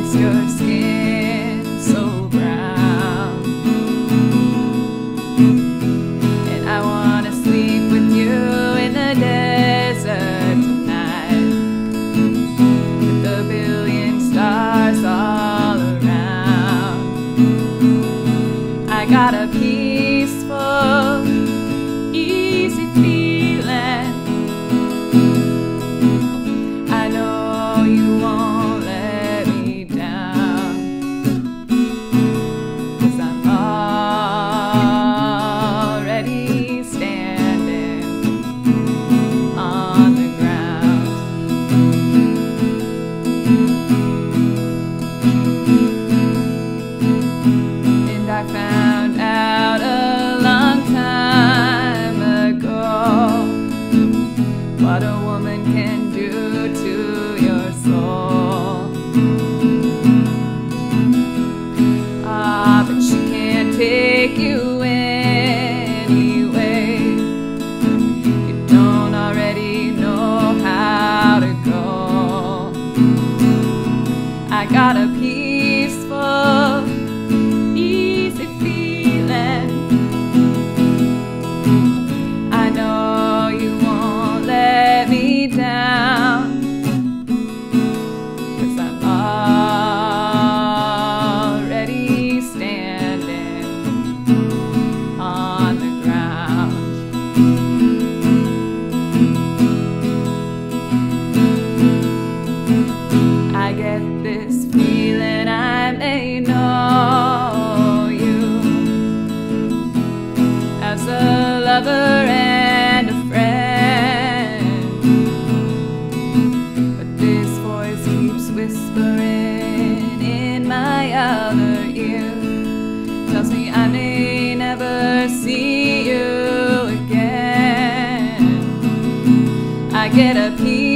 makes your skin so brown. And I wanna sleep with you in the desert tonight, with a billion stars all around. I got a peaceful, easy feeling. I know you won't let me down, 'cause I'm already standing on the ground. And I found out a long time ago what a woman can do to your soul. But she can't take you anyway. You don't already know how to go. I got a peaceful, easy feeling. I know you won't let me down, 'cause I'm already standing on the ground. I get this feeling I may know you as a lover and a friend, but this voice keeps whispering in my other ear, tells me I may never see you again. I get a peace